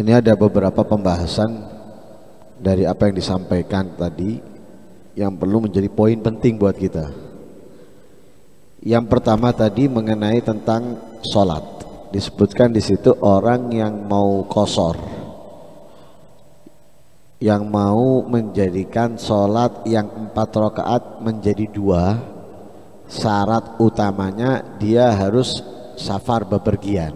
Ini ada beberapa pembahasan dari apa yang disampaikan tadi yang perlu menjadi poin penting buat kita. Yang pertama tadi mengenai tentang sholat. Disebutkan di situ orang yang mau qashar, yang mau menjadikan sholat yang 4 rakaat menjadi 2, syarat utamanya dia harus safar bepergian.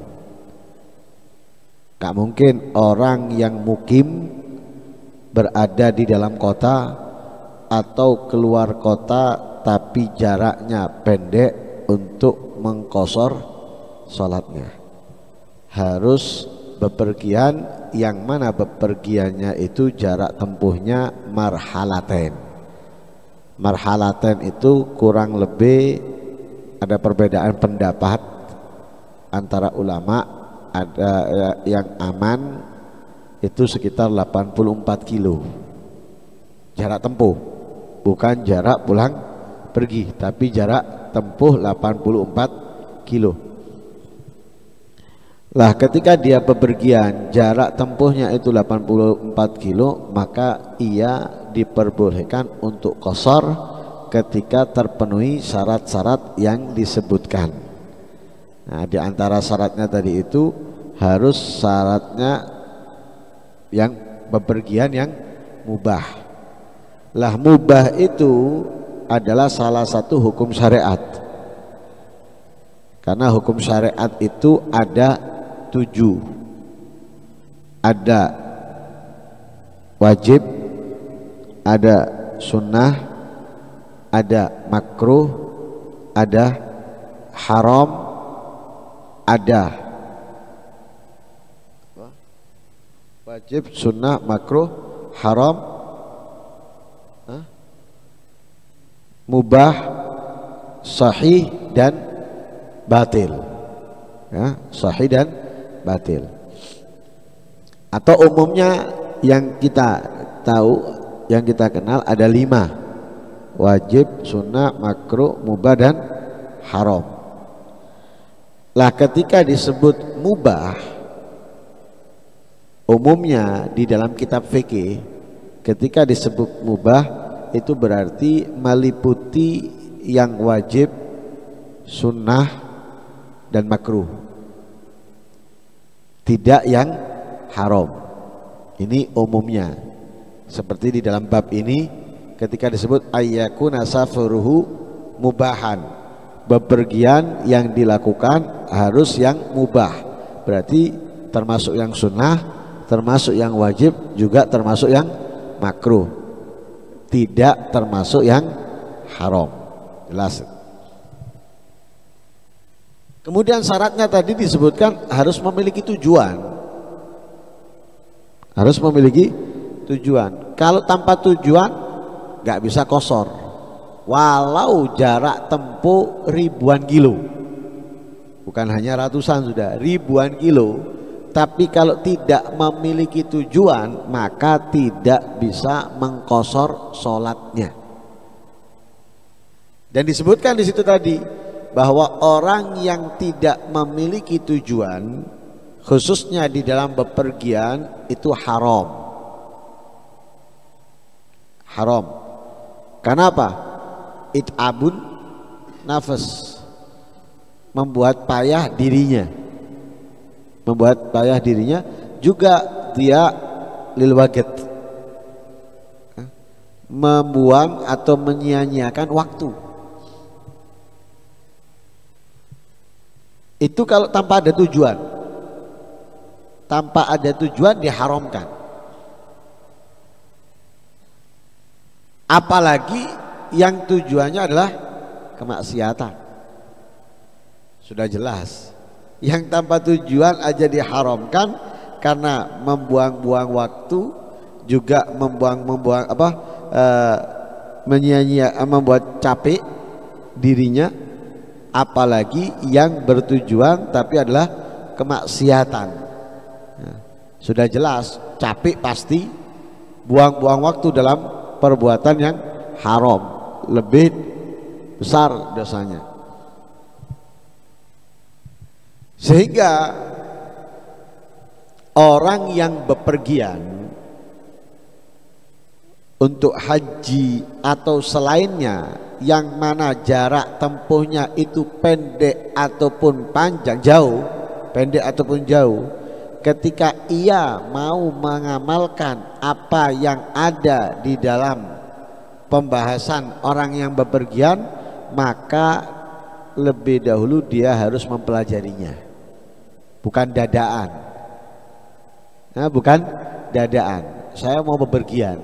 Gak mungkin orang yang mukim berada di dalam kota atau keluar kota tapi jaraknya pendek untuk mengqashar sholatnya. Harus bepergian, yang mana bepergiannya itu jarak tempuhnya marhalaten. Marhalaten itu kurang lebih ada perbedaan pendapat antara ulama. Ada yang aman itu sekitar 84 kilo jarak tempuh, bukan jarak pulang pergi, tapi jarak tempuh 84 kilo. Lah ketika dia bepergian jarak tempuhnya itu 84 kilo, maka ia diperbolehkan untuk qashar ketika terpenuhi syarat-syarat yang disebutkan. Nah, di antara syaratnya tadi itu harus syaratnya yang bepergian yang mubah. Lah mubah itu adalah salah satu hukum syariat. Karena hukum syariat itu ada 7. Ada wajib, ada sunnah, ada makruh, ada haram, ada wajib, sunnah, makruh, haram, mubah, sahih dan batil. Ya, sahih dan batil. Atau umumnya yang kita tahu, yang kita kenal ada 5: wajib, sunnah, makruh, mubah dan haram. Lah ketika disebut mubah, umumnya di dalam kitab fikih ketika disebut mubah itu berarti meliputi yang wajib, sunnah dan makruh, tidak yang haram. Ini umumnya. Seperti di dalam bab ini ketika disebut ayyakuna safaruhu mubahan, bepergian yang dilakukan harus yang mubah, berarti termasuk yang sunnah, termasuk yang wajib, juga termasuk yang makruh, tidak termasuk yang haram. Jelas. Kemudian syaratnya tadi disebutkan harus memiliki tujuan. Harus memiliki tujuan. Kalau tanpa tujuan nggak bisa qashar, walau jarak tempuh ribuan kilo, bukan hanya ratusan, sudah ribuan kilo. Tapi kalau tidak memiliki tujuan maka tidak bisa mengqashar sholatnya. Dan disebutkan di situ tadi bahwa orang yang tidak memiliki tujuan, khususnya di dalam bepergian, itu haram. Haram. Kenapa? It'abun nafas, membuat payah dirinya, membuat payah dirinya, juga dia lil waqt, membuang atau menyia-nyiakan waktu. Itu kalau tanpa ada tujuan. Tanpa ada tujuan diharamkan. Apalagi yang tujuannya adalah kemaksiatan. Sudah jelas. Yang tanpa tujuan aja diharamkan karena membuang-buang waktu, juga membuang menyia-nyia, membuat capek dirinya. Apalagi yang bertujuan tapi adalah kemaksiatan. Nah, sudah jelas capek pasti, buang-buang waktu dalam perbuatan yang haram, lebih besar dosanya. Sehingga orang yang bepergian untuk haji atau selainnya yang mana jarak tempuhnya itu pendek ataupun panjang, jauh, pendek ataupun jauh, ketika ia mau mengamalkan apa yang ada di dalam pembahasan orang yang bepergian, maka lebih dahulu dia harus mempelajarinya, bukan dadaan. Nah, bukan dadaan. Saya mau bepergian.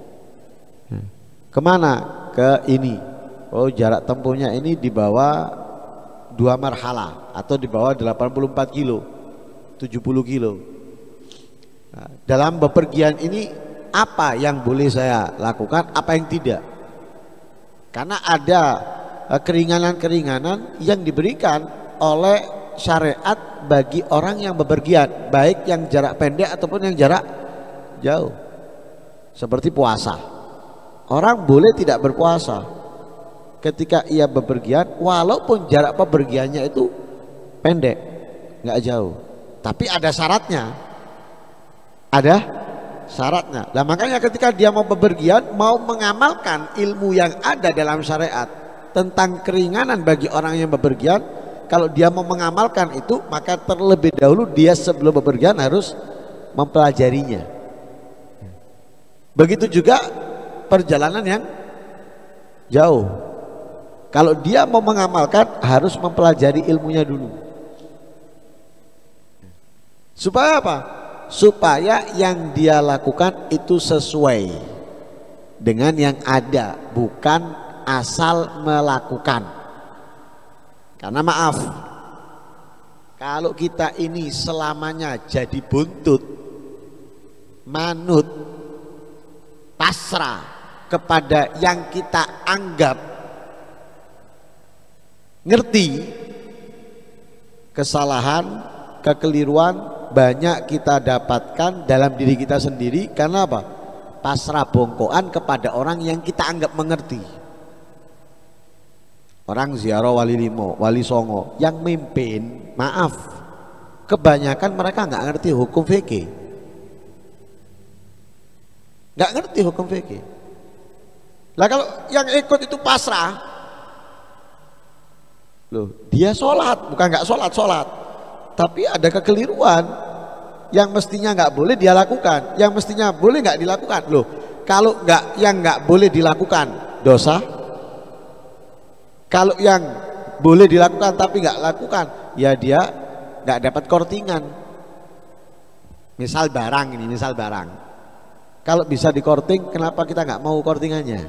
Kemana? Ke ini. Oh, jarak tempuhnya ini di bawah 2 marhalah atau di bawah 84 kilo, 70 kilo. Nah, dalam bepergian ini apa yang boleh saya lakukan, apa yang tidak? Karena ada keringanan-keringanan yang diberikan oleh syariat bagi orang yang bepergian, baik yang jarak pendek ataupun yang jarak jauh. Seperti puasa, orang boleh tidak berpuasa ketika ia bepergian walaupun jarak bepergiannya itu pendek, nggak jauh, tapi ada syaratnya, ada syaratnya. Nah, makanya ketika dia mau bepergian, mau mengamalkan ilmu yang ada dalam syariat tentang keringanan bagi orang yang bepergian, kalau dia mau mengamalkan itu, maka terlebih dahulu dia sebelum bepergian harus mempelajarinya. Begitu juga perjalanan yang jauh, kalau dia mau mengamalkan harus mempelajari ilmunya dulu. Supaya apa? Supaya yang dia lakukan itu sesuai dengan yang ada, bukan asal melakukan. Karena maaf, kalau kita ini selamanya jadi buntut, manut, pasrah kepada yang kita anggap ngerti, kesalahan, kekeliruan banyak kita dapatkan dalam diri kita sendiri. Karena apa? Pasrah bongkoan kepada orang yang kita anggap mengerti. Orang ziarah wali limo, wali songo yang mimpin, maaf, kebanyakan mereka nggak ngerti hukum fikih, nggak ngerti hukum fikih. Lah kalau yang ikut itu pasrah, loh, dia sholat, bukan nggak sholat, tapi ada kekeliruan yang mestinya nggak boleh dia lakukan, yang mestinya boleh nggak dilakukan. Loh, kalau nggak, yang nggak boleh dilakukan dosa. Kalau yang boleh dilakukan tapi nggak lakukan, ya dia nggak dapat kortingan. Misal barang ini, misal barang, kalau bisa dikorting, kenapa kita nggak mau kortingannya?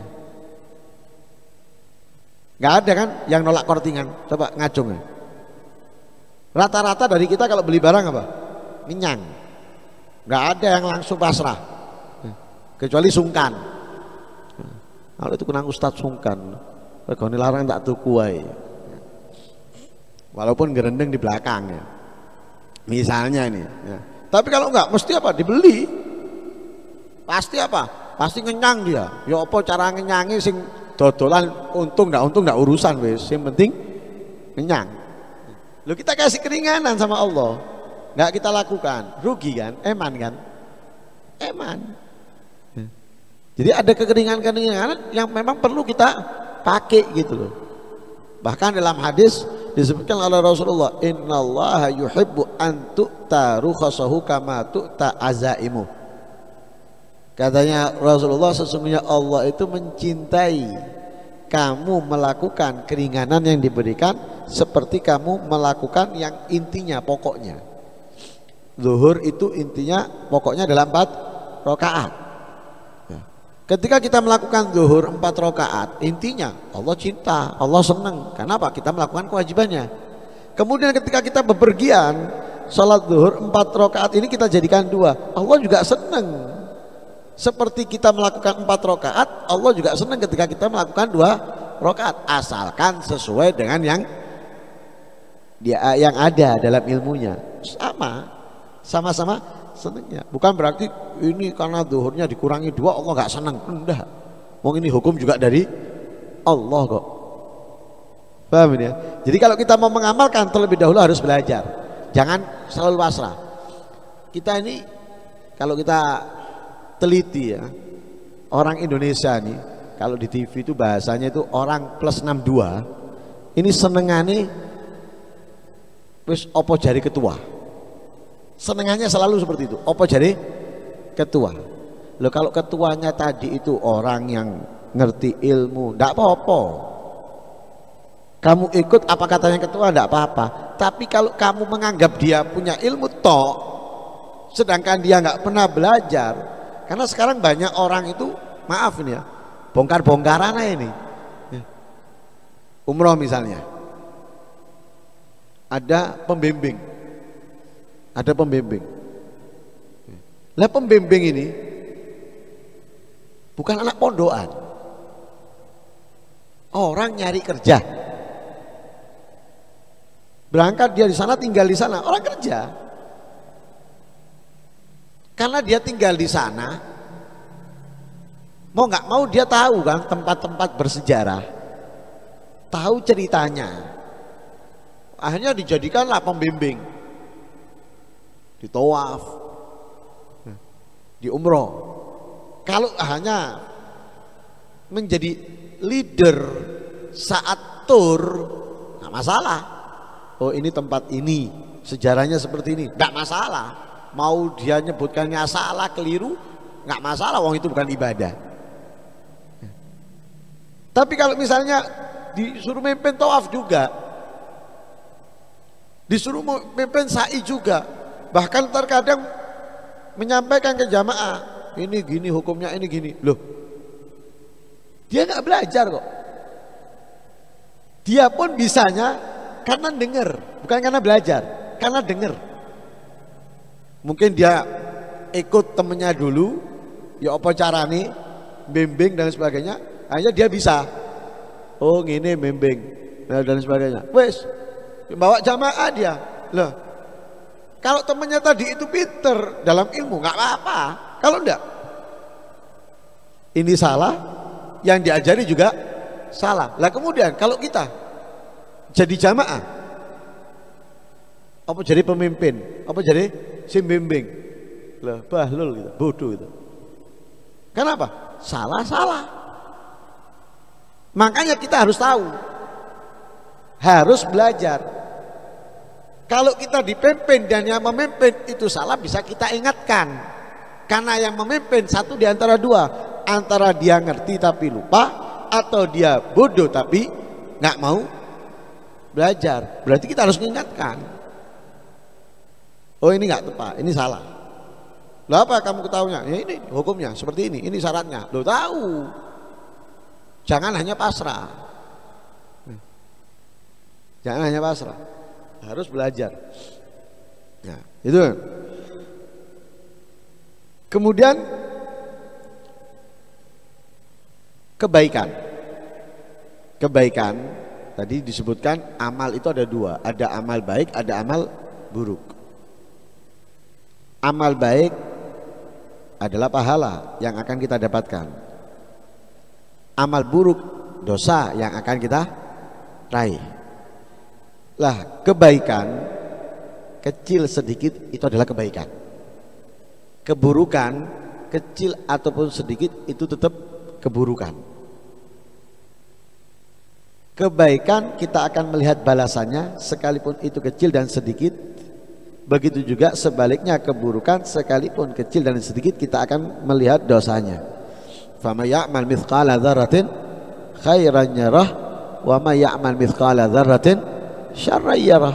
Nggak ada kan yang nolak kortingan? Coba ngacung ya. Rata-rata dari kita kalau beli barang apa? Minyang. Nggak ada yang langsung pasrah, kecuali sungkan. Kalau itu kenang Ustadz sungkan, regane larang tak tuku wae. Walaupun gerendeng di belakang ya. Misalnya ini ya. Tapi kalau enggak, mesti apa? Dibeli. Pasti apa? Pasti ngenyang dia. Ya apa cara ngenyangi sing dodolan untung enggak urusan wis. Yang penting ngenyang. Loh, kita kasih keringanan sama Allah, enggak kita lakukan, rugi kan? Eman kan? Eman. Jadi ada kekeringanan-kekeringanan yang memang perlu kita pakai gitu loh. Bahkan dalam hadis disebutkan oleh Rasulullah, innallaha yuhibbu an tu'ta rukhasahu kama tu'ta azaimu. Katanya Rasulullah, sesungguhnya Allah itu mencintai kamu melakukan keringanan yang diberikan seperti kamu melakukan yang intinya, pokoknya. Zuhur itu intinya pokoknya dalam 4 rakaat. Ketika kita melakukan zuhur 4 rakaat, intinya Allah cinta, Allah senang. Kenapa? Kita melakukan kewajibannya. Kemudian ketika kita bepergian, sholat zuhur 4 rakaat ini kita jadikan 2, Allah juga senang. Seperti kita melakukan 4 rakaat, Allah juga senang ketika kita melakukan 2 rakaat, asalkan sesuai dengan yang ada dalam ilmunya. Sama-sama senangnya. Bukan berarti ini karena zuhurnya dikurangi 2 Allah nggak senang. Enggak. Mau ini hukum juga dari Allah kok. Paham ini ya? Jadi kalau kita mau mengamalkan, terlebih dahulu harus belajar. Jangan selalu pasrah. Kita ini kalau kita teliti ya, orang Indonesia nih kalau di TV itu bahasanya itu orang plus 62 ini senengane wis opo jari ketua. Senengannya selalu seperti itu, opo jari ketua. Loh kalau ketuanya tadi itu orang yang ngerti ilmu, ndak apa-apa. Kamu ikut apa katanya ketua ndak apa-apa. Tapi kalau kamu menganggap dia punya ilmu tok, sedangkan dia nggak pernah belajar, karena sekarang banyak orang itu, maaf ini ya, bongkar-bongkaran aja ini. Umroh misalnya, ada pembimbing, Lah pembimbing ini bukan anak pondokan, orang nyari kerja, berangkat dia di sana, tinggal di sana, orang kerja. Karena dia tinggal di sana, mau nggak mau dia tahu kan tempat-tempat bersejarah, tahu ceritanya. Akhirnya dijadikanlah pembimbing di tawaf, di umroh. Kalau hanya menjadi leader saat tur, nggak masalah. Oh ini tempat ini, sejarahnya seperti ini, nggak masalah. Mau dia nyebutkannya salah, keliru, nggak masalah, wong itu bukan ibadah. Tapi kalau misalnya disuruh memimpin tawaf juga, disuruh memimpin sa'i juga, bahkan terkadang menyampaikan ke jamaah, ini gini hukumnya, ini gini, loh, dia nggak belajar kok. Dia pun bisanya karena dengar, bukan karena belajar, karena dengar. Mungkin dia ikut temennya dulu, ya apa carane, bimbing dan sebagainya, akhirnya dia bisa. Oh gini bimbing dan sebagainya. Wes, bawa jamaah dia. Loh, kalau temennya tadi itu pinter dalam ilmu nggak apa-apa. Kalau enggak, ini salah, yang diajari juga salah. Lah kemudian kalau kita jadi jamaah, apa jadi pemimpin, apa jadi si bimbing, lah bahlul gitu, bodoh itu. Kenapa? Salah. Makanya kita harus tahu, harus belajar. Kalau kita dipimpin dan yang memimpin itu salah, bisa kita ingatkan. Karena yang memimpin satu di antara dua, antara dia ngerti tapi lupa, atau dia bodoh tapi nggak mau belajar. Berarti kita harus mengingatkan. Oh ini nggak tepat, ini salah. Loh apa kamu ketahuinya? Ya ini hukumnya seperti ini syaratnya. Loh tahu. Jangan hanya pasrah. Jangan hanya pasrah. Harus belajar. Nah, itu. Kemudian kebaikan. Kebaikan tadi disebutkan amal itu ada dua, ada amal baik, ada amal buruk. Amal baik adalah pahala yang akan kita dapatkan. Amal buruk dosa yang akan kita raih. Lah kebaikan kecil sedikit itu adalah kebaikan. Keburukan kecil ataupun sedikit itu tetap keburukan. Kebaikan kita akan melihat balasannya sekalipun itu kecil dan sedikit. Begitu juga sebaliknya keburukan sekalipun kecil dan sedikit kita akan melihat dosanya. Fama ya'mal mithqala dzarratin khairan yarah wa ma ya'mal mithqala dzarratin syarran yarah.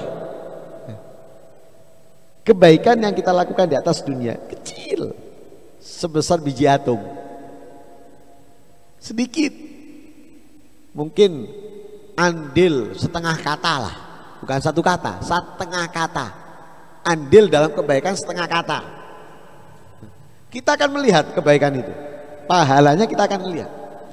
Kebaikan yang kita lakukan di atas dunia kecil, sebesar biji atom, sedikit, mungkin andil setengah kata lah, bukan satu kata, setengah kata. Andil dalam kebaikan setengah kata. Kita akan melihat kebaikan itu, pahalanya kita akan melihat.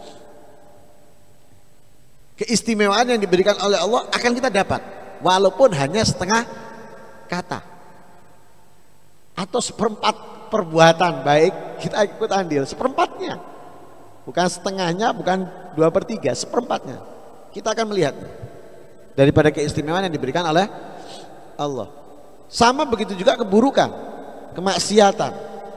Keistimewaan yang diberikan oleh Allah akan kita dapat, walaupun hanya setengah kata atau seperempat perbuatan baik, kita ikut andil seperempatnya, bukan setengahnya, bukan 2/3, seperempatnya. Kita akan melihat daripada keistimewaan yang diberikan oleh Allah. Sama begitu juga keburukan. kemaksiatan.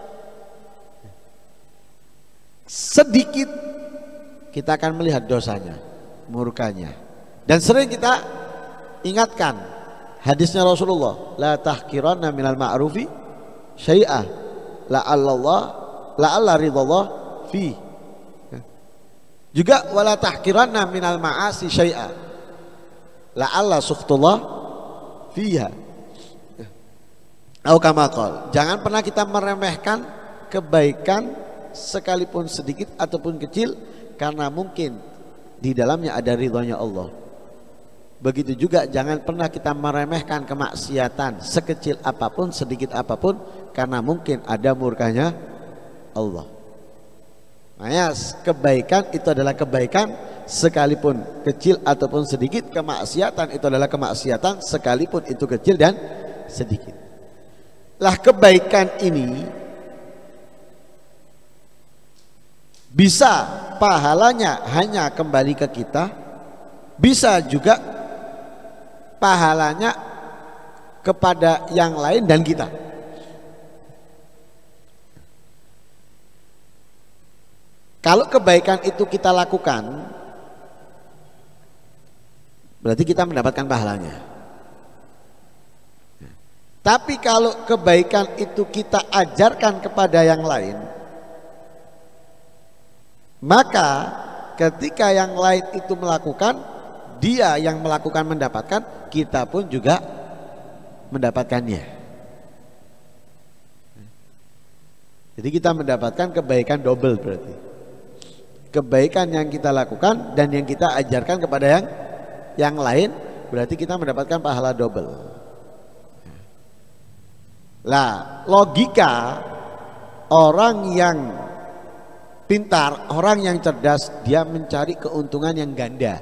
Sedikit kita akan melihat dosanya, murkanya. Dan sering kita ingatkan hadisnya Rasulullah, la tahqiranna minal ma'rufi syai'ah la'alla ridallah fi. Juga wala tahqiranna minal ma'asi syai'ah la'alla sukhtullah fiha. Atau kama qala, jangan pernah kita meremehkan kebaikan sekalipun sedikit ataupun kecil, karena mungkin di dalamnya ada ridhonya Allah. Begitu juga jangan pernah kita meremehkan kemaksiatan sekecil apapun, sedikit apapun, karena mungkin ada murkanya Allah. Makanya kebaikan itu adalah kebaikan sekalipun kecil ataupun sedikit, kemaksiatan itu adalah kemaksiatan sekalipun itu kecil dan sedikit. Lah kebaikan ini bisa pahalanya hanya kembali ke kita, bisa juga pahalanya kepada yang lain dan kita. Kalau kebaikan itu kita lakukan, berarti kita mendapatkan pahalanya. Tapi kalau kebaikan itu kita ajarkan kepada yang lain, maka ketika yang lain itu melakukan, dia yang melakukan mendapatkan, kita pun juga mendapatkannya. Jadi kita mendapatkan kebaikan double berarti. Kebaikan yang kita lakukan dan yang kita ajarkan kepada yang lain, berarti kita mendapatkan pahala double. Lah, logika orang yang pintar, orang yang cerdas, dia mencari keuntungan yang ganda.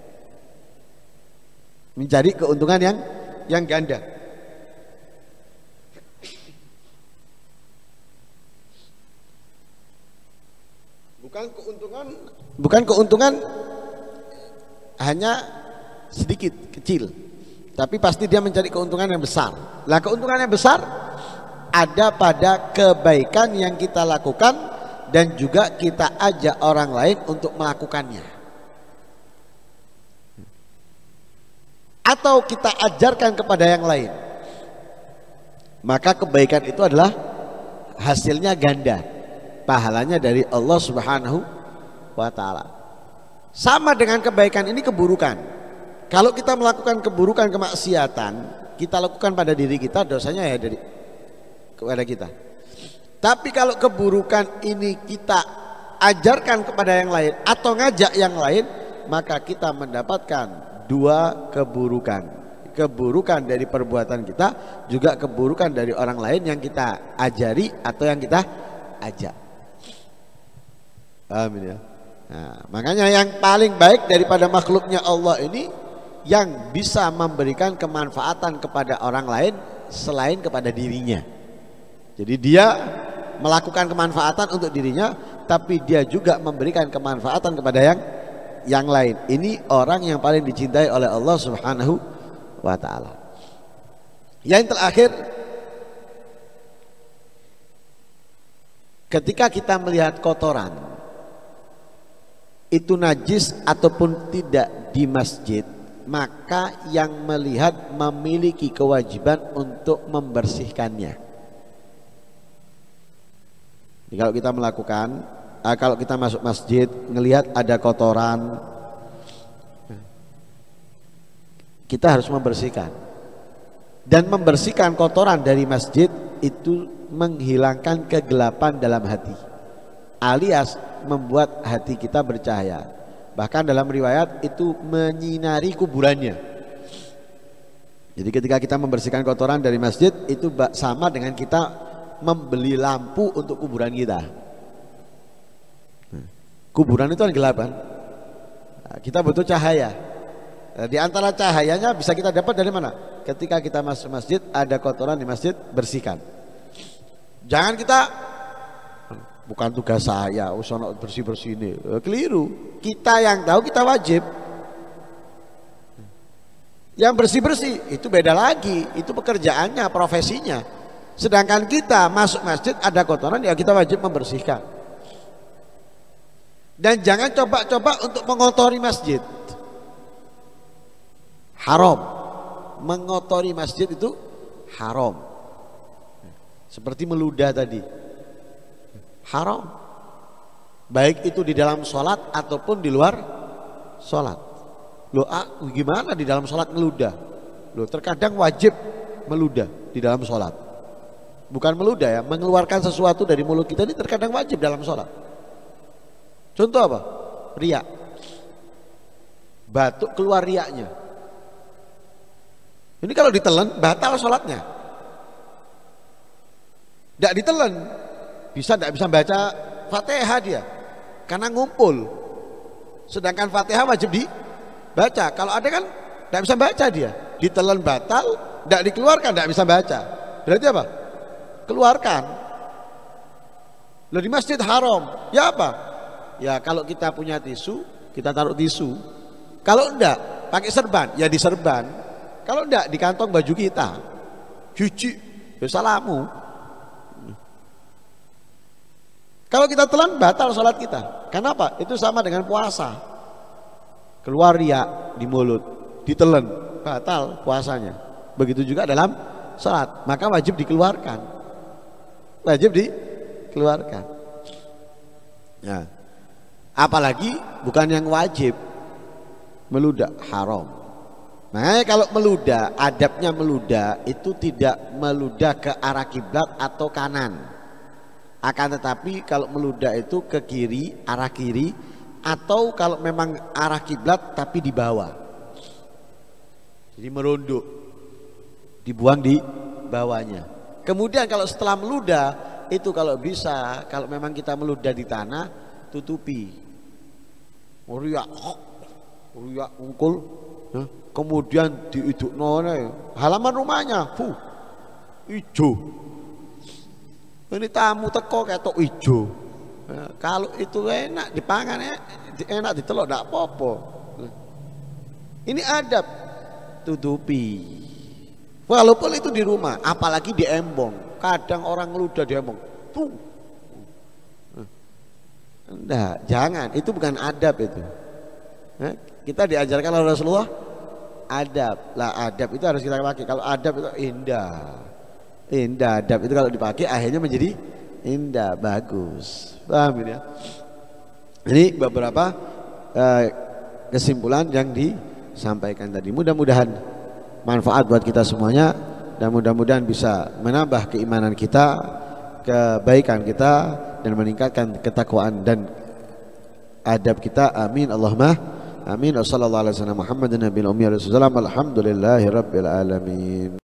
Mencari keuntungan yang ganda. Bukan keuntungan hanya sedikit, kecil, tapi pasti dia mencari keuntungan yang besar. Lah, keuntungan yang besar ada pada kebaikan yang kita lakukan dan juga kita ajak orang lain untuk melakukannya, atau kita ajarkan kepada yang lain. Maka kebaikan itu adalah hasilnya ganda, pahalanya dari Allah Subhanahu wa ta'ala. Sama dengan kebaikan ini keburukan. Kalau kita melakukan keburukan, kemaksiatan, kita lakukan pada diri kita, dosanya ya dari kepada kita. Tapi kalau keburukan ini kita ajarkan kepada yang lain atau ngajak yang lain, maka kita mendapatkan dua keburukan. Keburukan dari perbuatan kita, juga keburukan dari orang lain yang kita ajari atau yang kita ajak. Amin ya. Nah, makanya yang paling baik daripada makhluknya Allah ini yang bisa memberikan kemanfaatan kepada orang lain selain kepada dirinya. Jadi dia melakukan kemanfaatan untuk dirinya, tapi dia juga memberikan kemanfaatan kepada yang lain. Ini orang yang paling dicintai oleh Allah Subhanahu wa ta'ala. Yang terakhir, ketika kita melihat kotoran itu najis ataupun tidak di masjid, maka yang melihat memiliki kewajiban untuk membersihkannya. Jadi kalau kita melakukan, kalau kita masuk masjid ngelihat ada kotoran, kita harus membersihkan. Dan membersihkan kotoran dari masjid itu menghilangkan kegelapan dalam hati, alias membuat hati kita bercahaya. Bahkan dalam riwayat itu menyinari kuburannya. Jadi ketika kita membersihkan kotoran dari masjid, itu sama dengan kita membeli lampu untuk kuburan kita. Kuburan itu kan gelap kan? Kita butuh cahaya. Di antara cahayanya bisa kita dapat dari mana? Ketika kita masuk masjid, ada kotoran di masjid, bersihkan. Jangan kita, bukan tugas saya, usono bersih-bersih ini, keliru. Kita yang tahu, kita wajib. Yang bersih-bersih itu beda lagi, itu pekerjaannya, profesinya. Sedangkan kita masuk masjid ada kotoran, ya kita wajib membersihkan. Dan jangan coba-coba untuk mengotori masjid. Haram. Mengotori masjid itu haram. Seperti meludah tadi. Haram. Baik itu di dalam sholat ataupun di luar sholat. Loh, gimana di dalam sholat meludah? Loh, terkadang wajib meludah di dalam sholat. Bukan meludah ya, mengeluarkan sesuatu dari mulut kita ini terkadang wajib dalam sholat. Contoh apa? Riak. Batuk keluar riaknya. Ini kalau ditelan batal sholatnya. Tidak ditelan, tidak bisa baca Fatihah dia, karena ngumpul. Sedangkan Fatihah wajib dibaca. Kalau ada kan tidak bisa baca dia, ditelan batal, tidak dikeluarkan, tidak bisa baca. Berarti apa? Keluarkan. Loh, di masjid haram. Ya apa? Ya kalau kita punya tisu, kita taruh tisu. Kalau enggak, pakai serban, ya diserban. Kalau enggak, di kantong baju kita. Cuci, ya salamu. Kalau kita telan, batal sholat kita. Kenapa? Itu sama dengan puasa. Keluar riak di mulut, ditelan, batal puasanya. Begitu juga dalam sholat, maka wajib dikeluarkan. Wajib dikeluarkan. Nah, apalagi bukan yang wajib meludah, haram. Nah, kalau meludah, adabnya meludah itu tidak meludah ke arah kiblat atau kanan. Akan tetapi kalau meludah itu ke kiri, arah kiri, atau kalau memang arah kiblat tapi di bawah. Jadi merunduk, dibuang di bawahnya. Kemudian kalau setelah meludah itu kalau bisa, kalau memang kita meludah di tanah, tutupi. Riak, ungkul, kemudian diidukno halaman rumahnya, hijau. Ini tamu teko ketok ijo. Kalau itu enak dipangan, enak ditelok, tidak apa-apa. Ini adab, tutupi. Walaupun itu di rumah, apalagi di embong. Kadang orang ngeludah di embong. Enggak, jangan. Itu bukan adab itu. Kita diajarkan oleh Rasulullah adab. Lah adab itu harus kita pakai. Kalau adab itu indah. Indah, adab itu kalau dipakai akhirnya menjadi indah, bagus. Paham ini ya? Ini beberapa kesimpulan yang disampaikan tadi. Mudah-mudahan manfaat buat kita semuanya, dan mudah-mudahan bisa menambah keimanan kita, kebaikan kita, dan meningkatkan ketakwaan dan adab kita. Amin Allahumma amin. Wassallallahu alaihi wasallam Muhammadin nabiyil ummi alaihi wasallam. Alhamdulillahirabbil alamin.